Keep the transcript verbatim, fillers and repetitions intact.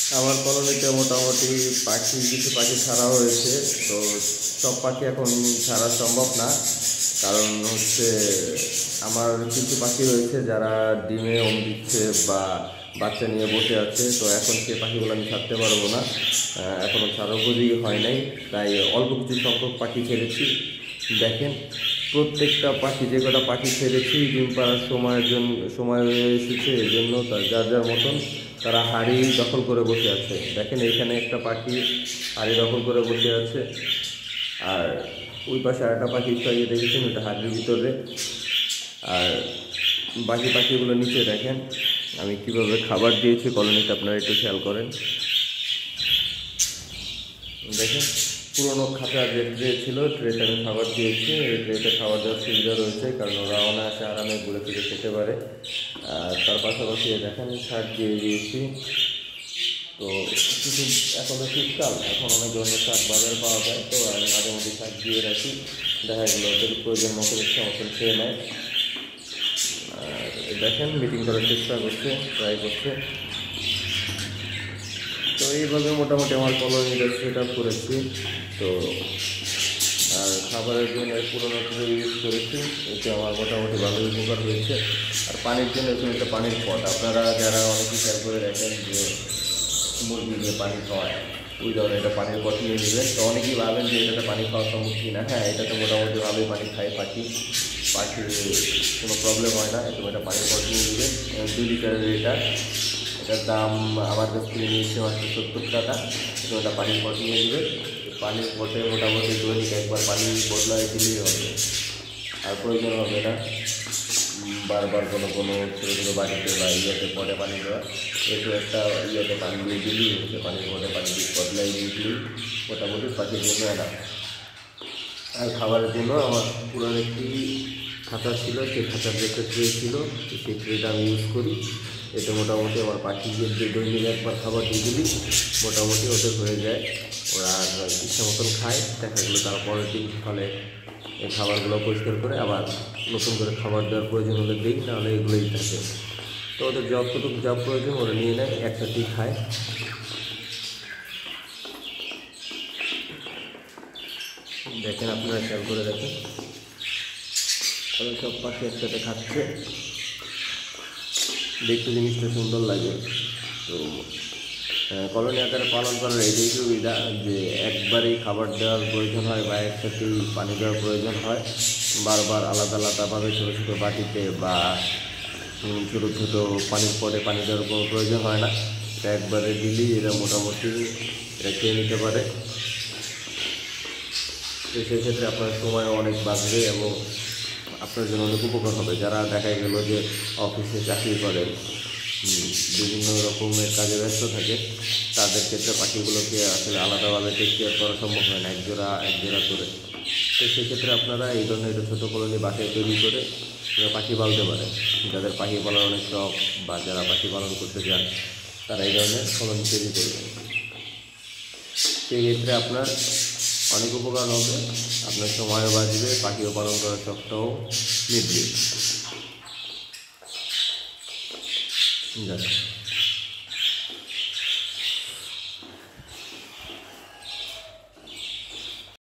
আমার কলোনিতে মোটামুটি পাখি কিছু পাখি ছাড়া হয়েছে। তো সব পাখি এখন ছাড়া সম্ভব না, কারণ হচ্ছে আমার কিছু পাখি রয়েছে যারা ডিমে ওম দিচ্ছে বা বাচ্চা নিয়ে বসে আছে। তো এখন সে পাখিগুলো আমি ছাড়তে পারবো না, এখনও ছাড়ার উপযোগী হয় নাই, তাই অল্প কিছু সংখ্যক পাখি ছেড়েছি। দেখেন প্রত্যেকটা পাখি, যে কটা পাখি ছেড়েছি ডিম পাড়ার সময়ের জন্য সময় হয়ে এসেছে, এই জন্য তার যার যার মতন তারা হাড়ি দখল করে বসে আছে। দেখেন এইখানে একটা পাখি হাড়ি দখল করে বসে আছে, আর ওই পাশে আরেকটা পাখি খাইয়ে দেখেছেন ওটা হাড়ির ভিতরে। আর বাকি পাখিগুলো নিচে দেখেন আমি কিভাবে খাবার দিয়েছি কলোনিতে, আপনারা একটু খেয়াল করেন। দেখেন পুরোনো খাঁচা যে ট্রে ছিল, ট্রেতে আমি খাবার দিয়েছি। এই ট্রেতে খাবার দেওয়ার সুবিধা রয়েছে, কারণ ওরা অনায়াসে আরামে ঘুরে ফিরে খেতে পারে। আর তার পাশাপাশি দেখেন শাক দিয়ে দিয়েছি। তো কিছু এখন তো শীতকাল, এখন অনেক ধরনের শাক বাজারে পাওয়া যায়, তো আমি মাঝে মধ্যে শাক দিয়ে রাখি, দেখা গেলো ওদের প্রয়োজন মতো ইচ্ছা মতন খেয়ে নেয়। আর দেখেন মিটিং করার চেষ্টা করছে, ট্রাই করছে। তো এইভাবে মোটামুটি আমার কলোনিটা সেট আপ করেছি। তো আর খাবারের জন্য পুরোনো ট্রে ইউজ করেছি, এতে আমার মোটামুটি ভালো উপকার হয়েছে। আর পানির জন্য এখানে একটা পানির পট, আপনারা যারা অনেকেই খেয়াল করে দেখেন যে মুরগি যে পানি খাওয়ায়, ওই ধরনের একটা পানির পট নিয়ে নেবেন। তো অনেকেই ভাবেন যে এটাতে পানি খাওয়া সম্ভব কিনা। হ্যাঁ, এটাতে মোটামুটি ভালোই পানি খায় পাখি, পাখির কোনো প্রবলেম হয় না। এরকম একটা পানির পট নিয়ে নেবেন, দুই লিটারের এটা, এটার দাম আমার কাছ থেকে নিয়েছে মাত্র সত্তর টাকা। এরকম একটা পানির পট নিয়ে নেবেন। পানির পটে মোটামুটি দৈনিক একবার পানি বদলায় দিলেই হবে, আর প্রয়োজন হবে না বারবার কোনো কোনো ছোটো ছোটো বাড়িতে বা ইয়েতে পটে পানি দেওয়া। একটু একটা ইয়েতে পানি দিয়ে দিলি, সে পানির পটে পানি দিয়ে বদলাই দিয়ে দিলি মোটামুটি পাখির জন্য এনা। আর খাবারের জন্য আমার পুরো একটি খাঁচা ছিল, সেই খাঁচার যে একটা ট্রে ছিল, সেই ট্রেটা আমি ইউজ করি। এতে মোটামুটি আমার পাখিকে যে দৈনিক একবার খাবার দিয়ে দিলি মোটামুটি ওদের হয়ে যায়, ওরা ইচ্ছা মতন খায়। দেখা গেলো তারা পরের দিন সকালে এই খাবারগুলো পরিষ্কার করে আবার নতুন করে খাবার দেওয়ার প্রয়োজন হলে দিই, নাহলে এগুলোই থাকে। তো ওদের যতটুকু যা প্রয়োজন ওরা নিয়ে নেয়, একসাথেই খায়। দেখেন আপনারা খেয়াল করে দেখেন, ওই সব পাখি একসাথে খাচ্ছে, দেখতে জিনিসটা সুন্দর লাগে। তো কলোনি আকারে পালন করার এটাই সুবিধা যে একবারেই খাবার দেওয়ার প্রয়োজন হয় বা একসাথেই পানি দেওয়ার প্রয়োজন হয়। বারবার আলাদা আলাদাভাবে ছোটো ছোটো বাটিতে বা ছোটো ছোটো পানির পরে পানি দেওয়ার কোনো প্রয়োজন হয় না। এটা একবারে দিলেই এরা মোটামুটি এটা খেয়ে নিতে পারে। তো সেক্ষেত্রে আপনার সময়ও অনেক বাঁচবে এবং আপনার জন্য অনেক উপকার হবে। যারা দেখা গেল যে অফিসে চাকরি করেন, বিভিন্ন রকমের কাজে ব্যস্ত থাকে, তাদের ক্ষেত্রে পাখিগুলোকে আসলে আলাদাভাবে টেক কেয়ার করা সম্ভব হয় না একজোড়া একজোড়া করে। তো সেক্ষেত্রে আপনারা এই ধরনের একটা ছোটো কলোনি বাসায় তৈরি করে পাখি পালতে পারেন। যাদের পাখি পালন অনেক শখ বা যারা পাখি পালন করতে চান, তারা এই ধরনের কলোনি তৈরি করবেন। সেই ক্ষেত্রে আপনার অনেক উপকার হবে, আপনার সময়ও বাঁচবে, পাখিও পালন করার শখটাও মিটবে। যাক।